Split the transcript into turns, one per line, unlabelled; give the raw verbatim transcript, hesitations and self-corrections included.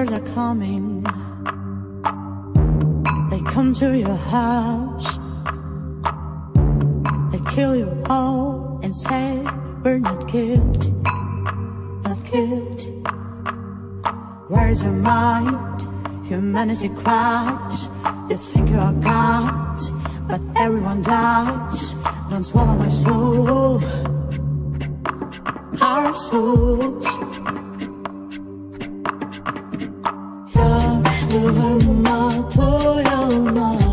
Strangers are coming. They come to your house. They kill you all and say we're not guilty, not guilty. Where's your mind? Humanity cries. You think you are God, but everyone dies. Don't swallow my soul, our souls. Ya Muhammad, oh Ya Allah.